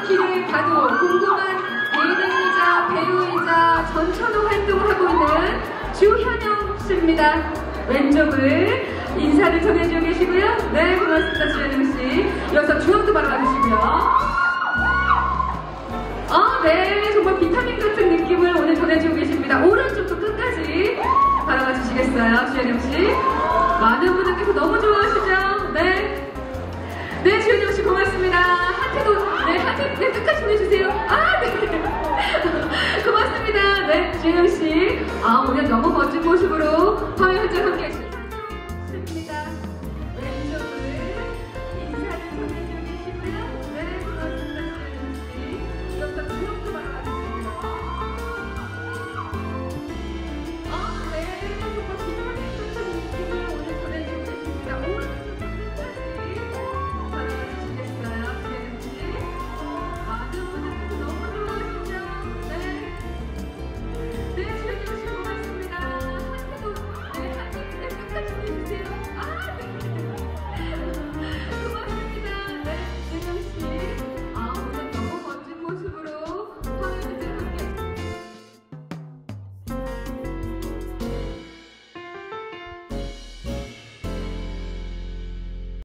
길을 가도 궁금한 예능이자 배우이자 전천후 활동을 하고 있는 주현영 씨입니다. 왼쪽을 인사를 전해주고 계시고요. 네, 고맙습니다. 주현영 씨. 이어서 주영도 바로 받으시고요. 네, 정말 비타민 같은 느낌을 오늘 전해주고 계십니다. 오른쪽도 끝까지 바라봐 주시겠어요, 주현영 씨? 많은 분들께서 너무 좋아하시죠? 네. 네, 주현영 씨 고맙습니다. 하트도, 네, 하트, 네, 끝까지 보내주세요. 네. 고맙습니다. 네, 주현영 씨. 오늘 너무 멋진 모습으로 화면 현장 함께 해주셨습니다.